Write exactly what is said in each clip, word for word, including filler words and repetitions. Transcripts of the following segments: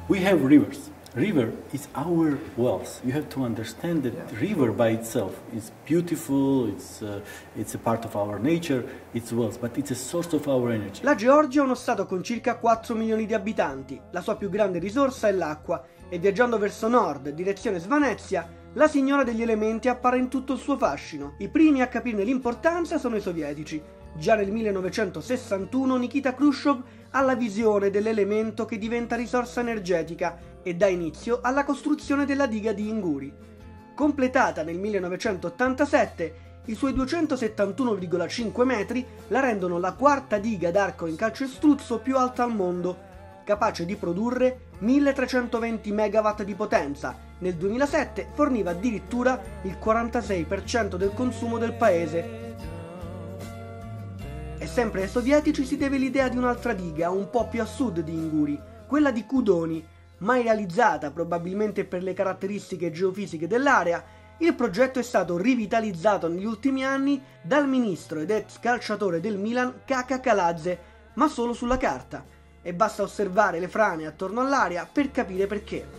We have rivers. River is our wealth. You have to understand that yeah. river by itself is beautiful, it's, uh, it's a part of our nature, it's wealth, but it's a source of our energy. La Georgia è uno stato con circa quattro milioni di abitanti. La sua più grande risorsa è l'acqua e viaggiando verso nord, direzione Svanezia, la signora degli elementi appare in tutto il suo fascino. I primi a capirne l'importanza sono i sovietici. Già nel millenovecentosessantuno Nikita Khrushchev ha la visione dell'elemento che diventa risorsa energetica e dà inizio alla costruzione della diga di Inguri. Completata nel millenovecentottantasette, i suoi duecentosettantuno virgola cinque metri la rendono la quarta diga d'arco in calcestruzzo più alta al mondo, capace di produrre milletrecentoventi megawatt di potenza. Nel duemilasette forniva addirittura il quarantasei per cento del consumo del paese. E sempre ai sovietici si deve l'idea di un'altra diga, un po' più a sud di Inguri, quella di Kudoni. Mai realizzata probabilmente per le caratteristiche geofisiche dell'area, il progetto è stato rivitalizzato negli ultimi anni dal ministro ed ex calciatore del Milan Kaka Kaladze, ma solo sulla carta, e basta osservare le frane attorno all'area per capire perché.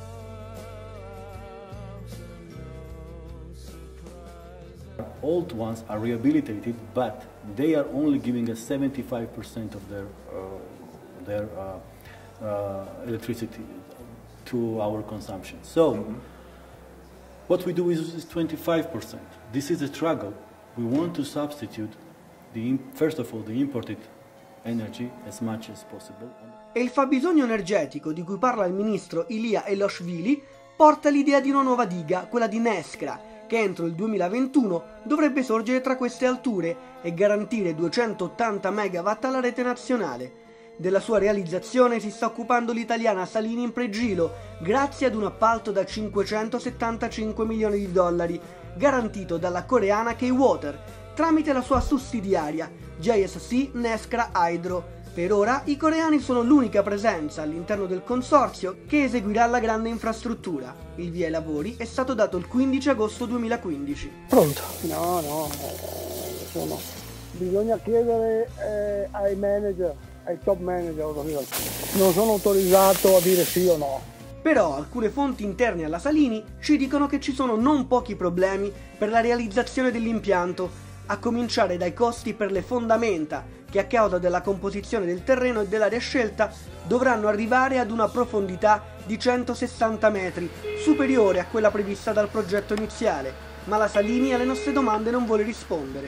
Old ones are rehabilitated, but they are only giving us seventy-five percent of their, uh, their uh, Uh, electricity to our consumption. So mm-hmm. what we do is, is twenty-five percent. This is a struggle. We want to substitute, the, first of all, the imported energy as much as possible. E il fabbisogno energetico di cui parla il ministro Ilya Eloshvili porta l'idea di una nuova diga, quella di Neskra, che entro il duemilaventuno dovrebbe sorgere tra queste alture e garantire duecentottanta megawatt alla rete nazionale. Della sua realizzazione si sta occupando l'italiana Salini Impregilo, grazie ad un appalto da cinquecentosettantacinque milioni di dollari, garantito dalla coreana K-Water, tramite la sua sussidiaria, J S C Neskra Hydro. Per ora i coreani sono l'unica presenza all'interno del consorzio che eseguirà la grande infrastruttura. Il via ai lavori è stato dato il quindici agosto duemilaquindici. Pronto? No, no, sono... bisogna chiedere eh, ai manager. ai top manager, non sono autorizzato a dire sì o no. Però alcune fonti interne alla Salini ci dicono che ci sono non pochi problemi per la realizzazione dell'impianto, a cominciare dai costi per le fondamenta, che a causa della composizione del terreno e dell'area scelta dovranno arrivare ad una profondità di centosessanta metri, superiore a quella prevista dal progetto iniziale, ma la Salini alle nostre domande non vuole rispondere.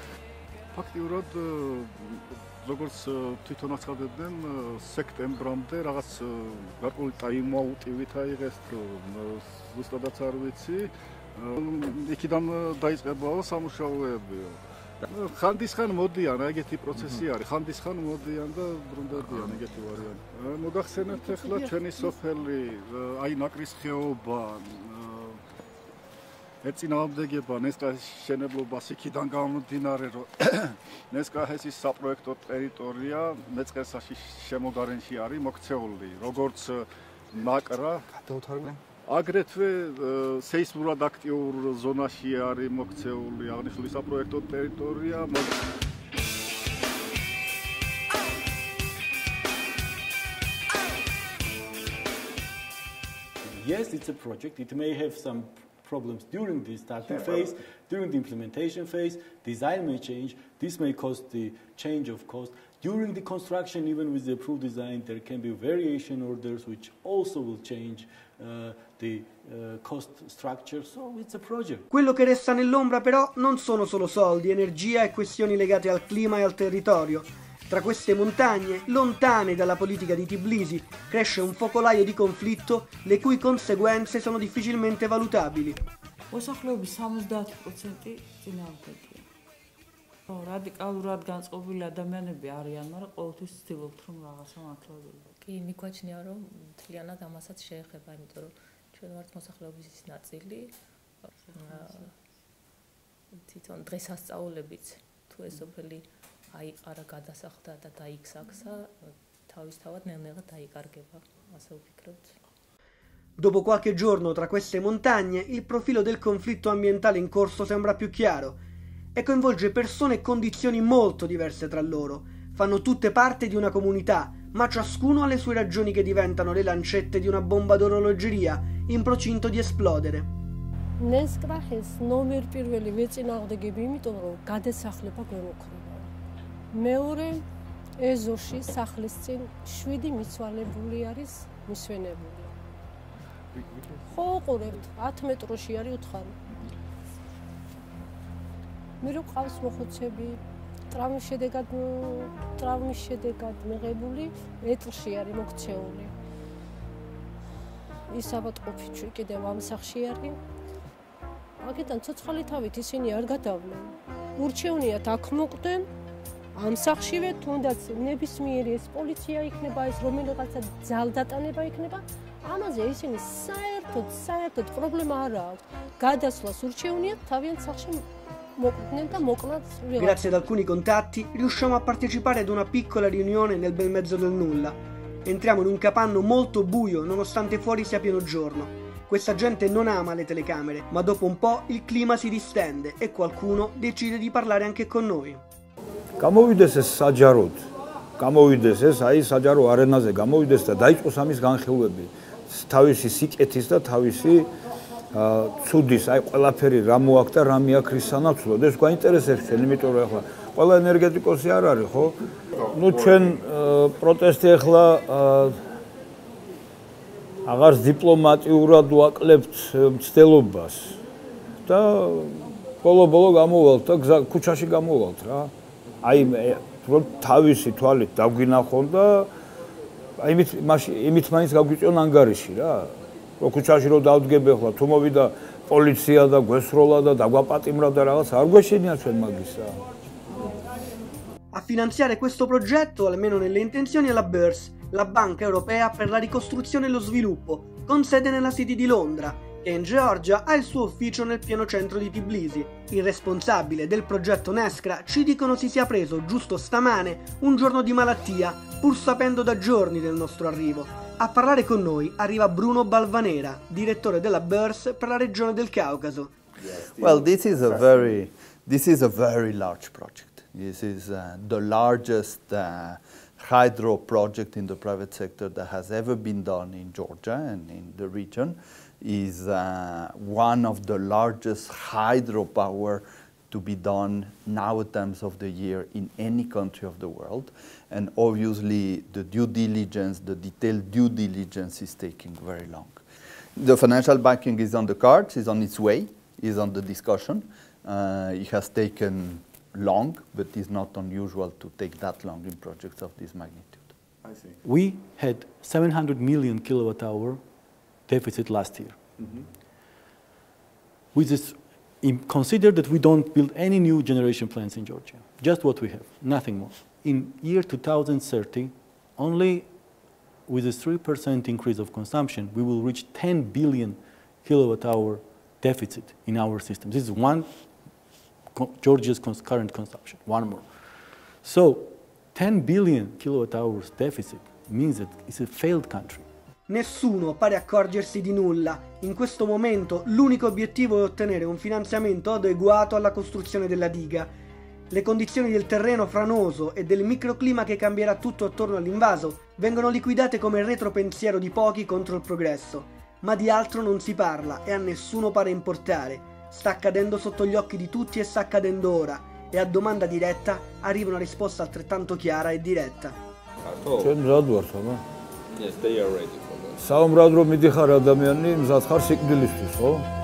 როგორც თვითონაც ხდებდნენ სექტემბრამდე რაღაც გარკვეული ტაიმაუტივით აიღეს თუ ზუსტადაც არ ვიცი იქიდან დაიწყებაო სამუშაოებიო ხანდისხან მოდიან ეგეთი პროცესი არის ხანდისხან მოდიან და ბრუნდებიან ეგეთი ვარიანტი მოგახსენებთ ახლა ჩვენი სოფელი აი ნაკრის ხეობა ეწინააღმდეგება ნესკაჰეს შენებლობას იქიდან გამომდინარე რომ ნესკაჰესის საპროექტო ტერიტორია მეწყერსაში შემოგარენში არის მოქცეული როგორც ნაკრა აგრეთვე სეისმურად აქტიურ ზონაში არის მოქცეული აღნიშნული საპროექტო ტერიტორია Yes, it's a project. It may have some problems during the starting phase, during the implementation phase, design may change, this may cause the change of cost. During the construction, even with the approved design, there can be variation orders which also will change uh, the uh, cost structure, so it's a project. Quello che resta nell'ombra però non sono solo soldi, energia e questioni legate al clima e al territorio. Tra queste montagne, lontane dalla politica di Tbilisi, cresce un focolaio di conflitto le cui conseguenze sono difficilmente valutabili. მოსახლეობის სამოცდაათი პროცენტი წინააღმდეგია. რადიკალურად განწყობილი ადამიანები არიან, მაგრამ ყოველთვის ცდილობთ რომ რაღაცა მართლობელია. კი, მიგვაჩნია რომ მთლიანად ამასაც შეეხება, იმიტომ რომ ჩვენ ვართ მოსახლეობის ნაწილი. თვითონ დღესასწაულებიც თუ ეს სოფელი აიყარა, გადასახლდა და დაიქსაქსა, თავისთავად ნელ-ნელა დაიკარგება, ასე ვფიქრობთ. Dopo qualche giorno tra queste montagne, il profilo del conflitto ambientale in corso sembra più chiaro e coinvolge persone e condizioni molto diverse tra loro. Fanno tutte parte di una comunità, ma ciascuno ha le sue ragioni che diventano le lancette di una bomba d'orologeria in procinto di esplodere. Neskrahis номერ პირველი ვეწინააღმდეგები, იმიტომ რომ გადასახლება გვემოქრება. მეორე ეზოში სახლის წინ შვიდი მიცვალებული არის მისვენებული. ხო, ყურებთ, ათი მეტროში არის უთხარი. მე რო ყავს მოხუცები, ტრავმის შედეგად ტრავმის შედეგად მიღებული ეტლში არის მოქცეული. ის აბატყოფი კიდევ ამ სახში არის. აქედან ცოცხალი თავით ისინი არ გადავლენ. ურჩევნიათ აქ მოკვდნენ, ამ სახშივე თუნდაც ნებისმიერი ეს პოლიცია იქნება, ეს რომელიღაცა ძალდატანება იქნება, ამაზე ისინი საერთოდ, საერთოდ პრობლემა არ აქვს. გადასვლას ურჩევნიათ თავიანთ სახში moqnen da moqnat. Grazie ad alcuni contatti riusciamo a partecipare ad una piccola riunione nel bel mezzo del nulla. Entriamo in un capanno molto buio nonostante fuori sia pieno giorno. Questa gente non ama le telecamere, ma dopo un po' il clima si distende e qualcuno decide di parlare anche con noi. Გამოვიდეს ეს საჯაროდ. გამოვიდეს ეს აი საჯარო არენაზე გამოვიდეს და დაიწყოს ამის განხილვები. თავისი სიკეთის და თავისი ცუდის, აი ყველაფერი რა მოაქვს და რა მიაქვს რის სანაცვლოდ. ეს გვაინტერესებს ჩვენ, იმიტომ რომ ახლა ყველა ენერგეტიკოსი არ არის, ხო? ნუ ჩვენ პროტესტი ახლა აღარ დიპლომატიურად ვაკლებთ მცდელობას და ბოლო-ბოლო გამოვალთ და გზა ქუჩაში გამოვალთ რა. აი რომ თავისი თვალით დაგვინახონ და აი იმით მაშინ იმით მაინც გაგვიწევენ ანგარიში რა. რომ ქუჩაში რომ დავდგები ახლა თუ მოვიდა პოლიცია და გვესროლა და დაგვაპატიმრა და რაღაც არ გვეშინია ჩვენ მაგისა. A finanziare questo progetto, almeno nelle intenzioni, è la B E R S, la Banca Europea per la Ricostruzione e lo Sviluppo, con sede nella City di Londra, che in Georgia ha il suo ufficio nel pieno centro di Tbilisi. Il responsabile del progetto Neskra ci dicono si sia preso giusto stamane un giorno di malattia, pur sapendo da giorni del nostro arrivo. A parlare con noi arriva Bruno Balvanera, direttore della B E R S per la regione del Caucaso. Well, this is a very, this is a very large project. This is uh, the largest uh, hydro project in the private sector that has ever been done in Georgia and in the region. Is uh, one of the largest hydropower to be done now at times of the year in any country of the world. And obviously the due diligence, the detailed due diligence is taking very long. The financial backing is on the cards, is on its way, is on the discussion. Uh, it has taken long, but it's not unusual to take that long in projects of this magnitude. I see. We had seven hundred million kilowatt hour deficit last year. Mm-hmm. With this, consider that we don't build any new generation plants in Georgia, just what we have, nothing more. In year two thousand thirty, only with a three percent increase of consumption, we will reach ten billion kilowatt hour deficit in our system. This is one Georgia's cons current consumption, one more. So ten billion kilowatt hours deficit means that it's a failed country. Nessuno pare accorgersi di nulla. In questo momento l'unico obiettivo è ottenere un finanziamento adeguato alla costruzione della diga. Le condizioni del terreno franoso e del microclima che cambierà tutto attorno all'invaso vengono liquidate come retropensiero di pochi contro il progresso. Ma di altro non si parla e a nessuno pare importare. Sta accadendo sotto gli occhi di tutti e sta accadendo ora. E a domanda diretta arriva una risposta altrettanto chiara e diretta. საომრად რომ მიდიხარ ადამიანი მზად ხარ სიკვდილისთვის, ხო?